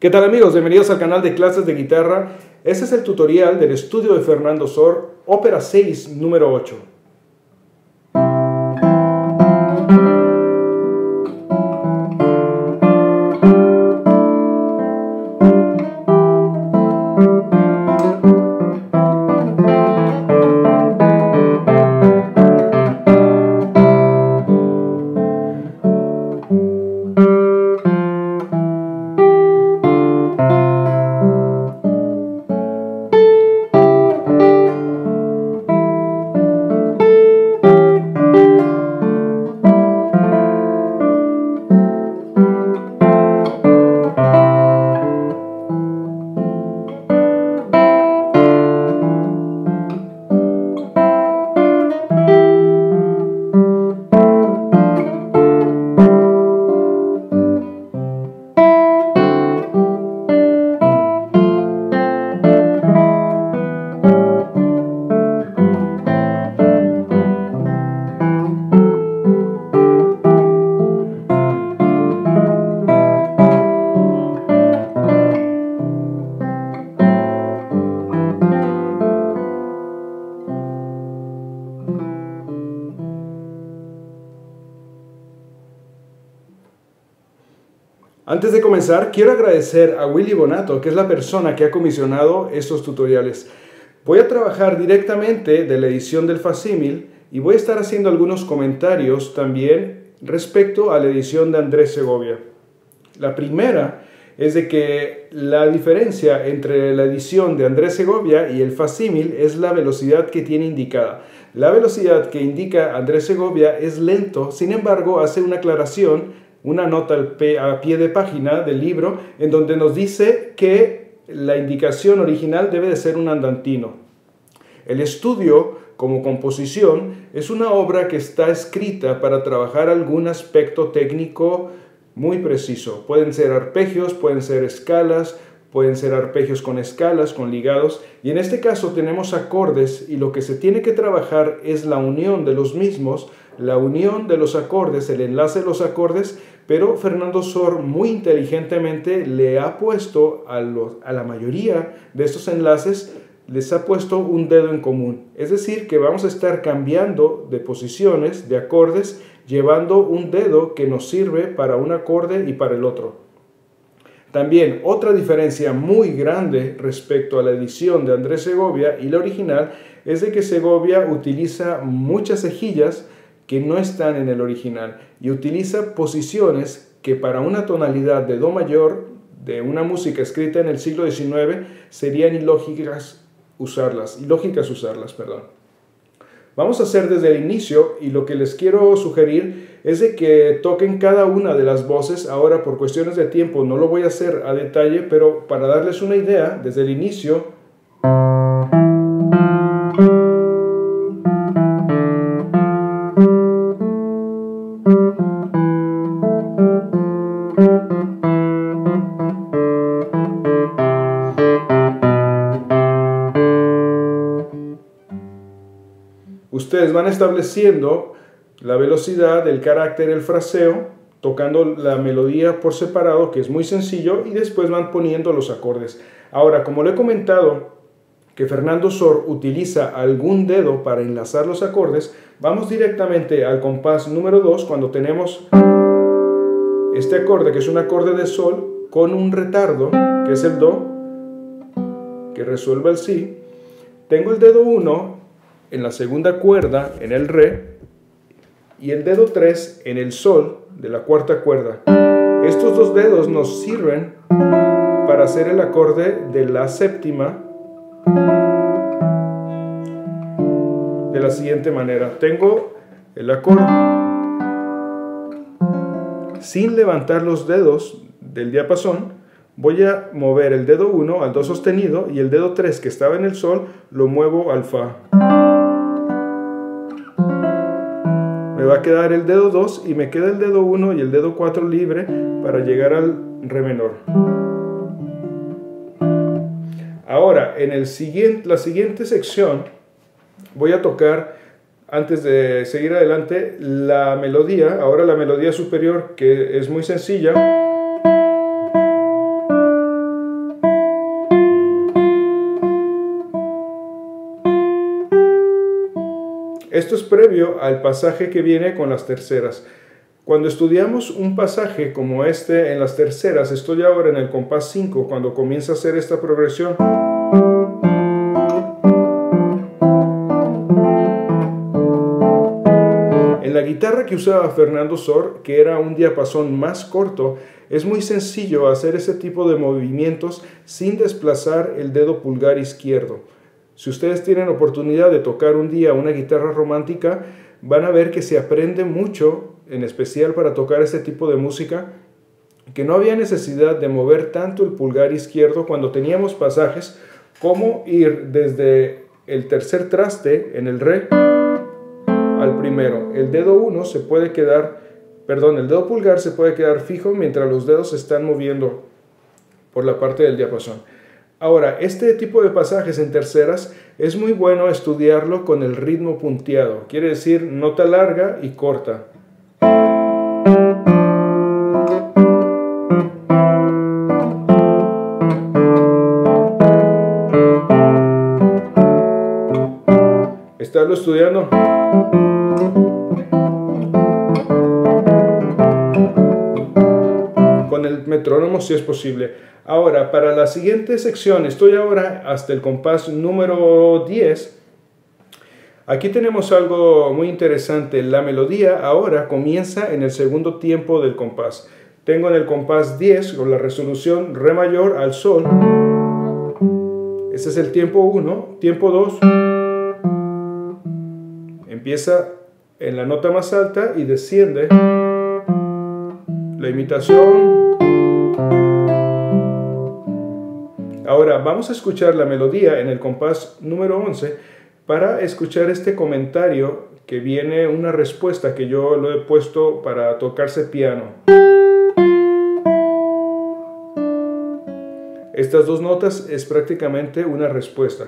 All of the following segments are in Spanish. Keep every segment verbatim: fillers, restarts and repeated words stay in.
¿Qué tal amigos? Bienvenidos al canal de clases de guitarra. Este es el tutorial del estudio de Fernando Sor, ópera seis, número ocho. Antes de comenzar, quiero agradecer a Willy Bonato, que es la persona que ha comisionado estos tutoriales. Voy a trabajar directamente de la edición del facsímil y voy a estar haciendo algunos comentarios también respecto a la edición de Andrés Segovia. La primera es de que la diferencia entre la edición de Andrés Segovia y el facsímil es la velocidad que tiene indicada. La velocidad que indica Andrés Segovia es lento, sin embargo hace una aclaración, una nota al pie, a pie de página del libro, en donde nos dice que la indicación original debe de ser un andantino. El estudio, como composición, es una obra que está escrita para trabajar algún aspecto técnico muy preciso. Pueden ser arpegios, pueden ser escalas, pueden ser arpegios con escalas, con ligados, y en este caso tenemos acordes y lo que se tiene que trabajar es la unión de los mismos, la unión de los acordes, el enlace de los acordes, pero Fernando Sor muy inteligentemente le ha puesto a, los, a la mayoría de estos enlaces, les ha puesto un dedo en común. Es decir, que vamos a estar cambiando de posiciones, de acordes, llevando un dedo que nos sirve para un acorde y para el otro. También otra diferencia muy grande respecto a la edición de Andrés Segovia y la original es de que Segovia utiliza muchas cejillas que no están en el original y utiliza posiciones que para una tonalidad de do mayor de una música escrita en el siglo diecinueve serían ilógicas usarlas, ilógicas usarlas, perdón. Vamos a hacer desde el inicio y lo que les quiero sugerir es de que toquen cada una de las voces. Ahora por cuestiones de tiempo no lo voy a hacer a detalle, pero para darles una idea, desde el inicio ustedes van estableciendo la velocidad, el carácter, el fraseo, tocando la melodía por separado, que es muy sencillo, y después van poniendo los acordes. Ahora, como lo he comentado, que Fernando Sor utiliza algún dedo para enlazar los acordes, vamos directamente al compás número dos, cuando tenemos este acorde, que es un acorde de sol, con un retardo, que es el do, que resuelve el si. Tengo el dedo uno en la segunda cuerda, en el re, y el dedo tres en el sol de la cuarta cuerda. Estos dos dedos nos sirven para hacer el acorde de la séptima de la siguiente manera. Tengo el acorde sin levantar los dedos del diapasón. Voy a mover el dedo uno al do sostenido y el dedo tres que estaba en el sol lo muevo al fa. Me va a quedar el dedo dos y me queda el dedo uno y el dedo cuatro libre para llegar al re menor. Ahora, en el siguiente, la siguiente sección voy a tocar, antes de seguir adelante, la melodía. Ahora la melodía superior, que es muy sencilla. Esto es previo al pasaje que viene con las terceras. Cuando estudiamos un pasaje como este en las terceras, estoy ahora en el compás cinco, cuando comienza a hacer esta progresión. En la guitarra que usaba Fernando Sor, que era un diapasón más corto, es muy sencillo hacer ese tipo de movimientos sin desplazar el dedo pulgar izquierdo. Si ustedes tienen oportunidad de tocar un día una guitarra romántica, van a ver que se aprende mucho, en especial para tocar este tipo de música, que no había necesidad de mover tanto el pulgar izquierdo cuando teníamos pasajes como ir desde el tercer traste en el re al primero. El dedo uno se puede quedar, perdón, el dedo pulgar se puede quedar fijo mientras los dedos se están moviendo por la parte del diapasón. Ahora, este tipo de pasajes en terceras es muy bueno estudiarlo con el ritmo punteado, quiere decir nota larga y corta. ¿Estarlo estudiando? Con el metrónomo si es posible. Ahora, para la siguiente sección, estoy ahora hasta el compás número diez. Aquí tenemos algo muy interesante. La melodía ahora comienza en el segundo tiempo del compás. Tengo en el compás diez con la resolución re mayor al sol. Ese es el tiempo uno. Tiempo dos. Empieza en la nota más alta y desciende. La imitación. Ahora vamos a escuchar la melodía en el compás número once para escuchar este comentario que viene una respuesta que yo lo he puesto para tocarse piano. Estas dos notas es prácticamente una respuesta.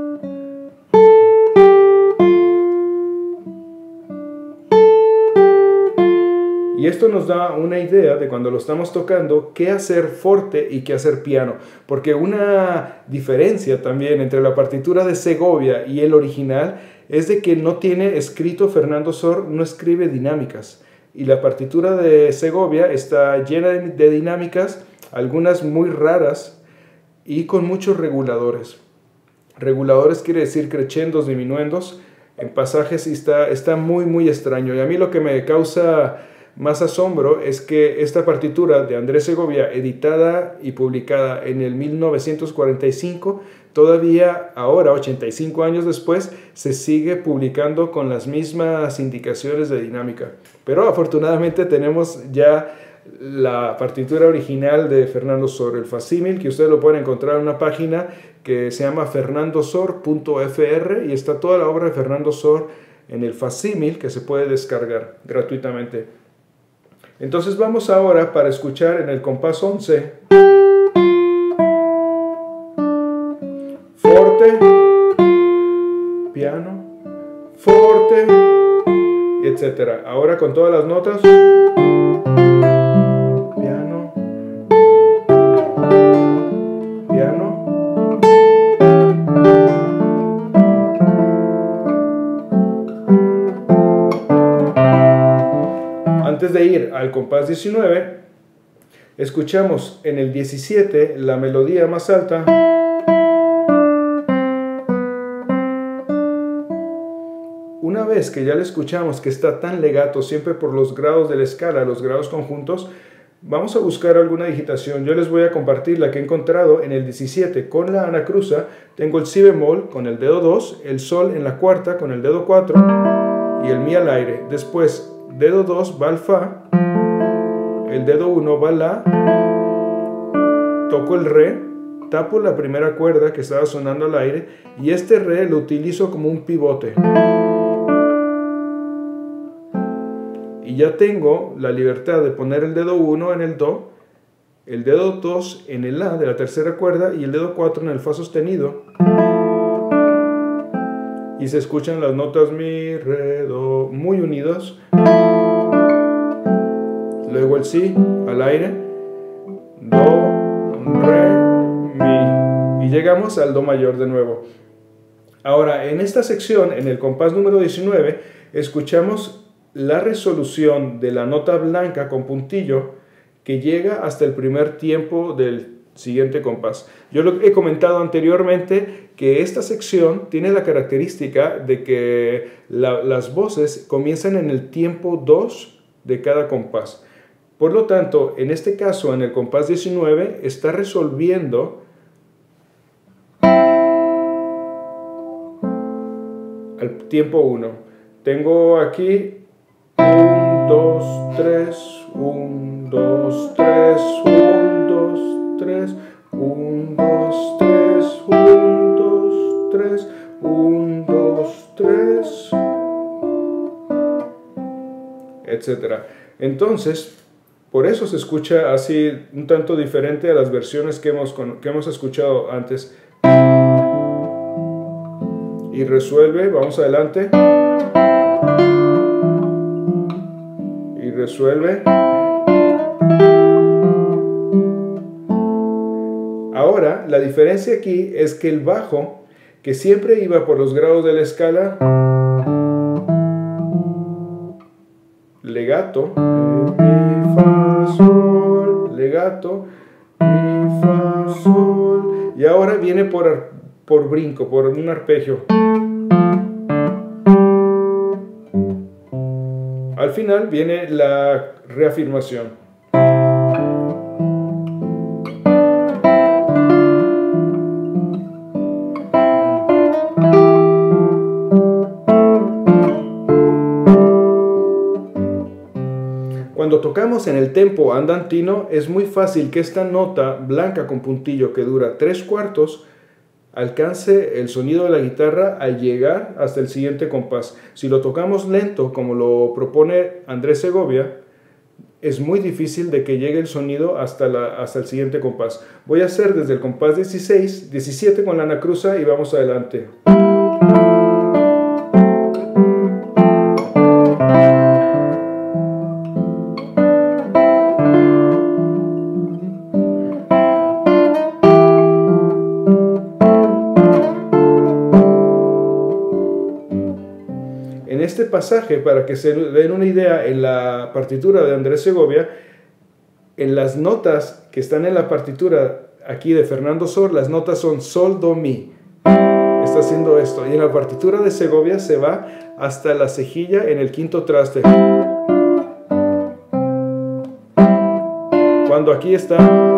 Y esto nos da una idea de cuando lo estamos tocando, qué hacer forte y qué hacer piano. Porque una diferencia también entre la partitura de Segovia y el original es de que no tiene escrito, Fernando Sor no escribe dinámicas. Y la partitura de Segovia está llena de dinámicas, algunas muy raras y con muchos reguladores. Reguladores quiere decir crescendos, diminuendos. En pasajes está, está muy, muy extraño. Y a mí lo que me causa más asombro es que esta partitura de Andrés Segovia, editada y publicada en el mil novecientos cuarenta y cinco, todavía ahora, ochenta y cinco años después, se sigue publicando con las mismas indicaciones de dinámica. Pero afortunadamente tenemos ya la partitura original de Fernando Sor, el facímil, que ustedes lo pueden encontrar en una página que se llama fernando sor punto f r y está toda la obra de Fernando Sor en el facímil que se puede descargar gratuitamente. Entonces vamos ahora para escuchar en el compás once, forte, piano, forte, etcétera. Ahora con todas las notas, piano, piano. Antes de ir al compás diecinueve, escuchamos en el diecisiete la melodía más alta. Una vez que ya le escuchamos que está tan legato, siempre por los grados de la escala, los grados conjuntos, vamos a buscar alguna digitación. Yo les voy a compartir la que he encontrado en el diecisiete con la anacruza. Tengo el si bemol con el dedo dos, el sol en la cuarta con el dedo cuatro y el mi al aire. Después dedo dos va al fa, el dedo uno va al la, toco el re, tapo la primera cuerda que estaba sonando al aire y este re lo utilizo como un pivote. Y ya tengo la libertad de poner el dedo uno en el do, el dedo dos en el la de la tercera cuerda y el dedo cuatro en el fa sostenido. Y se escuchan las notas mi, re, do muy unidas. Luego el si al aire, do, re, mi. Y llegamos al do mayor de nuevo. Ahora, en esta sección, en el compás número diecinueve, escuchamos la resolución de la nota blanca con puntillo que llega hasta el primer tiempo del siguiente compás. Yo lo he comentado anteriormente que esta sección tiene la característica de que la, las voces comienzan en el tiempo dos de cada compás. Por lo tanto, en este caso, en el compás diecinueve, está resolviendo al tiempo uno. Tengo aquí uno, dos, tres, uno, dos, tres, uno, dos, tres, uno, dos, tres, uno, dos, tres, uno, dos, tres, etcétera. Entonces, por eso se escucha así un tanto diferente a las versiones que hemos, que hemos escuchado antes. Y resuelve, vamos adelante. Y resuelve. Ahora, la diferencia aquí es que el bajo, que siempre iba por los grados de la escala, legato, mi, fa, sol, legato, mi, fa, sol, y ahora viene por, por brinco, por un arpegio. Al final viene la reafirmación. Cuando tocamos en el tempo andantino, es muy fácil que esta nota blanca con puntillo que dura tres cuartos alcance el sonido de la guitarra al llegar hasta el siguiente compás. Si lo tocamos lento, como lo propone Andrés Segovia, es muy difícil de que llegue el sonido hasta, la, hasta el siguiente compás. Voy a hacer desde el compás dieciséis, diecisiete con la anacruza y vamos adelante. En este pasaje, para que se den una idea, en la partitura de Andrés Segovia, en las notas que están en la partitura aquí de Fernando Sor, las notas son sol, do, mi. Está haciendo esto. Y en la partitura de Segovia se va hasta la cejilla en el quinto traste. Cuando aquí está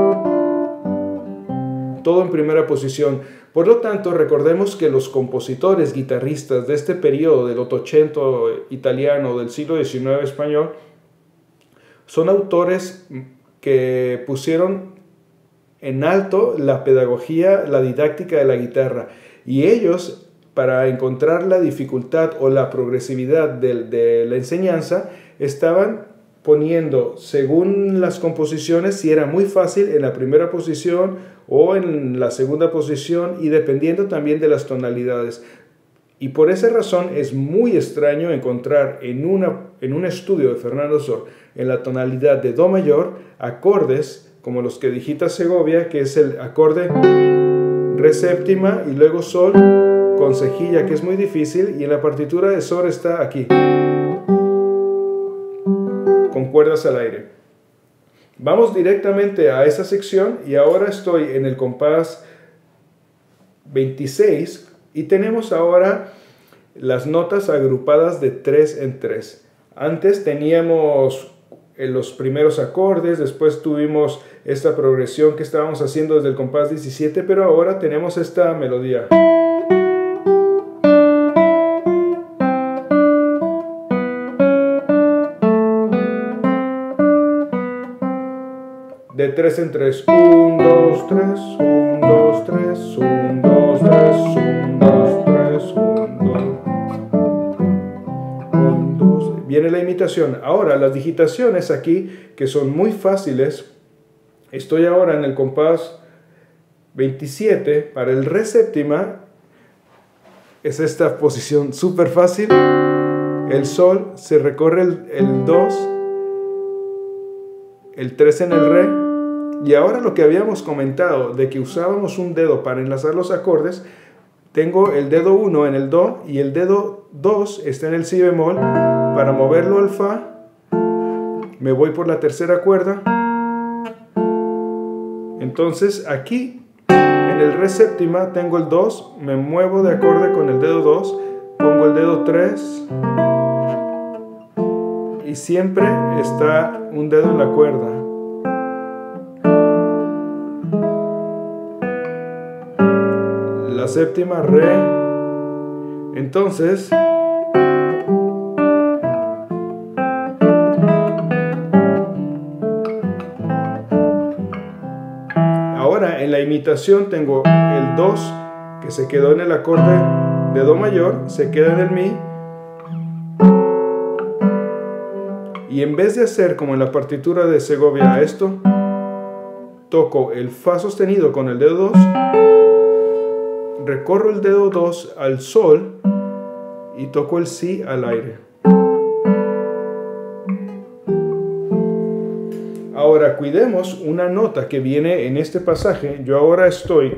todo en primera posición. Por lo tanto, recordemos que los compositores, guitarristas de este periodo del Ottocento italiano, del siglo diecinueve español, son autores que pusieron en alto la pedagogía, la didáctica de la guitarra. Y ellos, para encontrar la dificultad o la progresividad de, de la enseñanza, estaban poniendo, según las composiciones, si era muy fácil en la primera posición o en la segunda posición, y dependiendo también de las tonalidades. Y por esa razón es muy extraño encontrar en, una, en un estudio de Fernando Sor, en la tonalidad de do mayor, acordes como los que digita Segovia, que es el acorde re séptima y luego sol con cejilla, que es muy difícil, y en la partitura de Sor está aquí, con cuerdas al aire. Vamos directamente a esa sección y ahora estoy en el compás veintiséis y tenemos ahora las notas agrupadas de tres en tres. Antes teníamos los primeros acordes, después tuvimos esta progresión que estábamos haciendo desde el compás diecisiete, pero ahora tenemos esta melodía. De tres en tres. uno, dos, tres, uno, dos, tres, uno, dos, tres, uno, dos, tres, uno, dos. Viene la imitación. Ahora, las digitaciones aquí, que son muy fáciles. Estoy ahora en el compás veintisiete. Para el re séptima, es esta posición súper fácil. El sol, se recorre el, el dos, el tres en el re. Y ahora lo que habíamos comentado de que usábamos un dedo para enlazar los acordes, tengo el dedo uno en el do y el dedo dos está en el si bemol. Para moverlo al fa, me voy por la tercera cuerda. Entonces aquí en el re séptima tengo el dos, me muevo de acorde con el dedo dos, pongo el dedo tres y siempre está un dedo en la cuerda. La séptima, re. Entonces ahora en la imitación tengo el dos que se quedó en el acorde de do mayor, se queda en el mi, y en vez de hacer como en la partitura de Segovia esto, toco el fa sostenido con el dedo dos, recorro el dedo dos al sol y toco el si al aire. Ahora cuidemos una nota que viene en este pasaje. Yo ahora estoy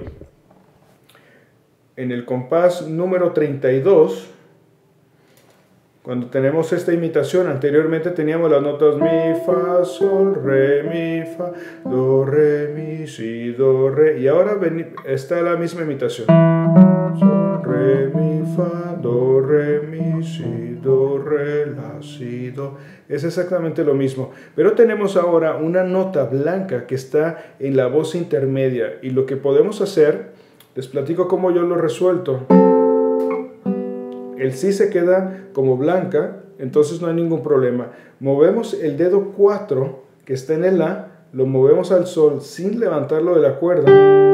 en el compás número treinta y dos. Cuando tenemos esta imitación, anteriormente teníamos las notas mi, fa, sol, re, mi, fa, do, re, mi, si, do, re. Y ahora está la misma imitación. Sol, re, mi, fa, do, re, mi, si, do, re, la, si, do. Es exactamente lo mismo. Pero tenemos ahora una nota blanca que está en la voz intermedia. Y lo que podemos hacer, les platico cómo yo lo he resuelto. El si se queda como blanca, entonces no hay ningún problema. Movemos el dedo cuatro que está en el la, lo movemos al sol sin levantarlo de la cuerda.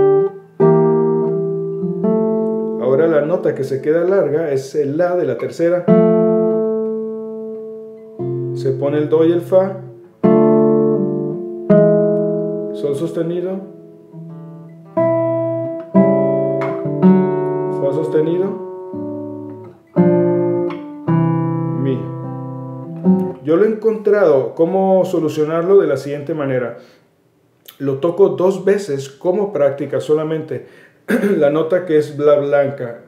Ahora la nota que se queda larga es el la de la tercera. Se pone el do y el fa, sol sostenido, fa sostenido, mi. Yo lo he encontrado cómo solucionarlo de la siguiente manera. Lo toco dos veces como práctica solamente. La nota que es la blanca.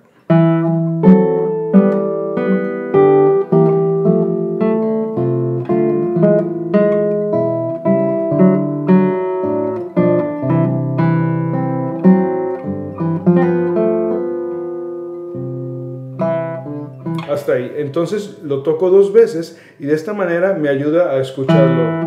Hasta ahí. Entonces lo toco dos veces y de esta manera me ayuda a escucharlo.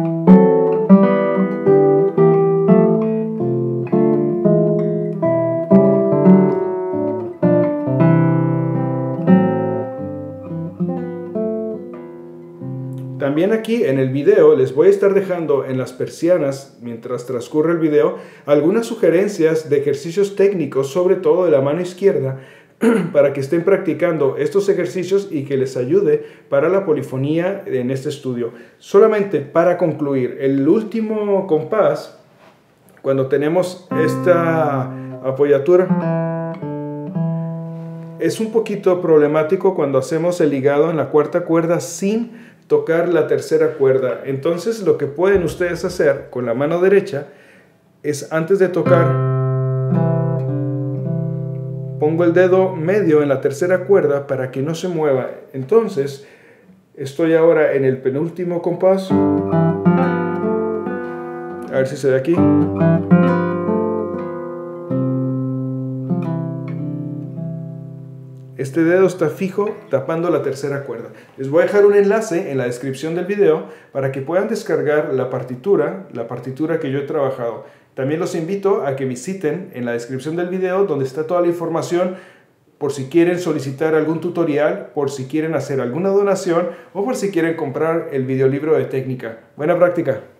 También aquí en el video les voy a estar dejando en las persianas, mientras transcurre el video, algunas sugerencias de ejercicios técnicos, sobre todo de la mano izquierda, para que estén practicando estos ejercicios y que les ayude para la polifonía en este estudio. Solamente para concluir, el último compás, cuando tenemos esta apoyatura, es un poquito problemático cuando hacemos el ligado en la cuarta cuerda sin tocar la tercera cuerda. Entonces lo que pueden ustedes hacer con la mano derecha es, antes de tocar, pongo el dedo medio en la tercera cuerda para que no se mueva. Entonces estoy ahora en el penúltimo compás. A ver si se ve aquí. Este dedo está fijo tapando la tercera cuerda. Les voy a dejar un enlace en la descripción del video para que puedan descargar la partitura, la partitura que yo he trabajado. También los invito a que visiten en la descripción del video, donde está toda la información, por si quieren solicitar algún tutorial, por si quieren hacer alguna donación o por si quieren comprar el videolibro de técnica. Buena práctica.